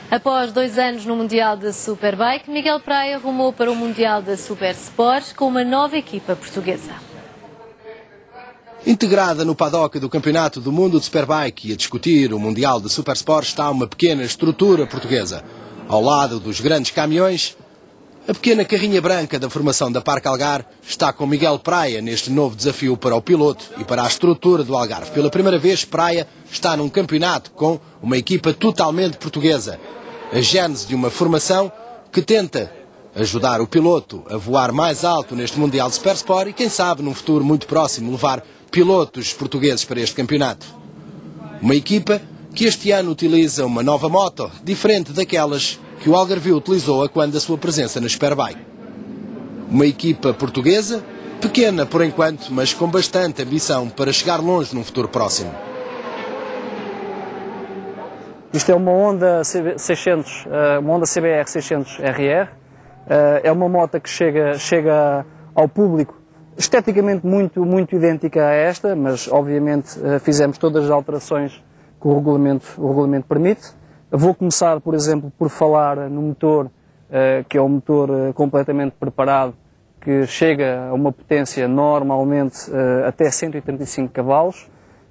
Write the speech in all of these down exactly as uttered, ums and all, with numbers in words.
Após dois anos no Mundial de Superbike, Miguel Praia rumou para o Mundial de Super Sport com uma nova equipa portuguesa. Integrada no paddock do Campeonato do Mundo de Superbike e a discutir o Mundial de Super Sport está uma pequena estrutura portuguesa. Ao lado dos grandes caminhões, a pequena carrinha branca da formação da Parque Algarve está com Miguel Praia neste novo desafio para o piloto e para a estrutura do Algarve. Pela primeira vez, Praia está num campeonato com uma equipa totalmente portuguesa. A gênese de uma formação que tenta ajudar o piloto a voar mais alto neste Mundial de Super Sport e, quem sabe, num futuro muito próximo, levar pilotos portugueses para este campeonato. Uma equipa que este ano utiliza uma nova moto, diferente daquelas que o Algarve utilizou a quando da sua presença na Superbike. Uma equipa portuguesa, pequena por enquanto, mas com bastante ambição para chegar longe num futuro próximo. Isto é uma Honda seiscentos, uma Honda C B R seiscentos R R. É uma moto que chega, chega ao público esteticamente muito, muito idêntica a esta, mas obviamente fizemos todas as alterações que o regulamento, o regulamento permite. Vou começar, por exemplo, por falar no motor, que é um motor completamente preparado, que chega a uma potência normalmente até cento e trinta e cinco cavalos.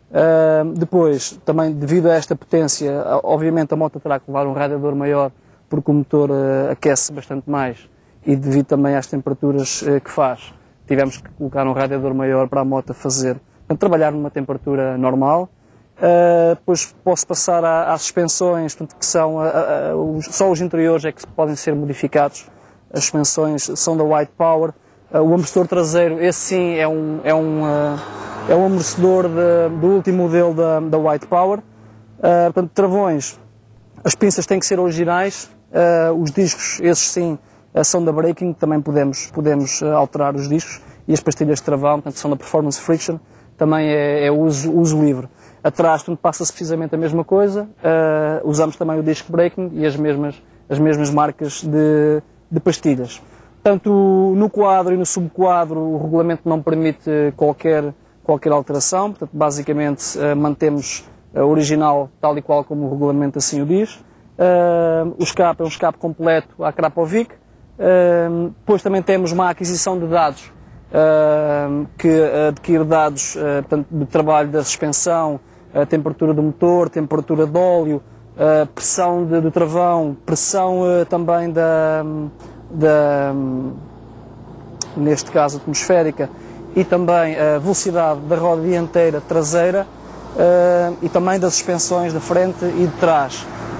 Depois, também devido a esta potência, obviamente a moto terá que levar um radiador maior, porque o motor aquece bastante mais e devido também às temperaturas que faz, tivemos que colocar um radiador maior para a moto fazer, para trabalhar numa temperatura normal. Uh, depois posso passar à, às suspensões, portanto, que são, uh, uh, os, só os interiores é que podem ser modificados. As suspensões são da White Power. Uh, o amortecedor traseiro, esse sim é um, é um, uh, é um amortecedor de, do último modelo da, da White Power. Uh, portanto, travões, as pinças têm que ser originais. Uh, os discos, esses sim, uh, são da Breaking, também podemos, podemos uh, alterar os discos. E as pastilhas de travão, portanto, são da Performance Friction, também é, é uso, uso livre. Atrás passa-se precisamente a mesma coisa, uh, usamos também o disc braking e as mesmas, as mesmas marcas de, de pastilhas. Tanto no quadro e no subquadro o regulamento não permite qualquer, qualquer alteração, portanto basicamente uh, mantemos a original tal e qual como o regulamento assim o diz. Uh, o escape é um escape completo à Krapovic. Uh, depois também temos uma aquisição de dados, uh, que adquire dados uh, portanto, de trabalho da suspensão, a temperatura do motor, temperatura de óleo, a pressão de, do travão, pressão uh, também da, da, um, neste caso atmosférica, e também a velocidade da roda dianteira, traseira, uh, e também das suspensões de frente e de trás.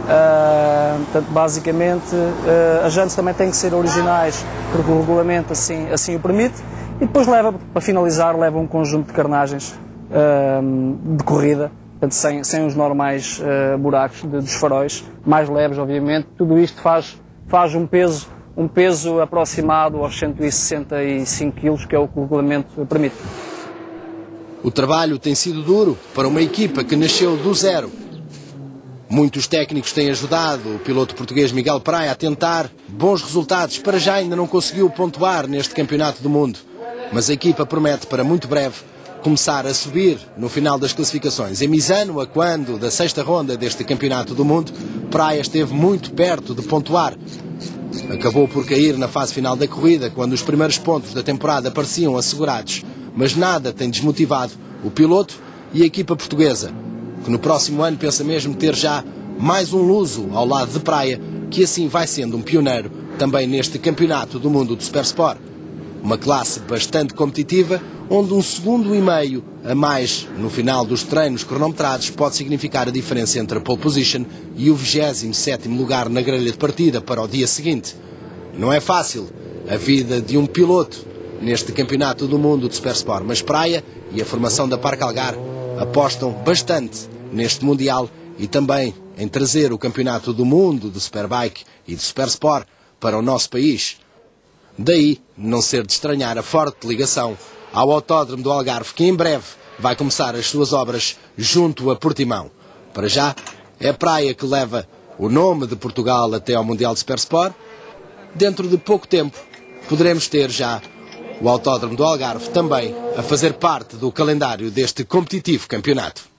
Uh, portanto, basicamente, uh, as jantes também têm que ser originais, porque o regulamento assim, assim o permite, e depois leva, para finalizar, leva um conjunto de carnagens uh, de corrida, portanto, sem, sem os normais uh, buracos de, dos faróis, mais leves, obviamente. Tudo isto faz, faz um, peso, um peso aproximado aos cento e sessenta e cinco quilos, que é o que o regulamento permite. O trabalho tem sido duro para uma equipa que nasceu do zero. Muitos técnicos têm ajudado o piloto português Miguel Praia a tentar bons resultados. Para já ainda não conseguiu pontuar neste Campeonato do Mundo, mas a equipa promete para muito breve começar a subir no final das classificações. Em Misano, a quando da sexta ronda deste Campeonato do Mundo, Praia esteve muito perto de pontuar. Acabou por cair na fase final da corrida, quando os primeiros pontos da temporada pareciam assegurados. Mas nada tem desmotivado o piloto e a equipa portuguesa, que no próximo ano pensa mesmo ter já mais um luso ao lado de Praia, que assim vai sendo um pioneiro também neste Campeonato do Mundo de Super Sport. Uma classe bastante competitiva, onde um segundo e meio a mais no final dos treinos cronometrados pode significar a diferença entre a pole position e o vigésimo sétimo lugar na grelha de partida para o dia seguinte. Não é fácil a vida de um piloto neste Campeonato do Mundo de Super Sport, mas Praia e a formação da Parque Algarve apostam bastante neste Mundial e também em trazer o Campeonato do Mundo de Superbike e de Super Sport para o nosso país. Daí não ser de estranhar a forte ligação ao Autódromo do Algarve, que em breve vai começar as suas obras junto a Portimão. Para já, é a Praia que leva o nome de Portugal até ao Mundial de Super Sport. Dentro de pouco tempo, poderemos ter já o Autódromo do Algarve também a fazer parte do calendário deste competitivo campeonato.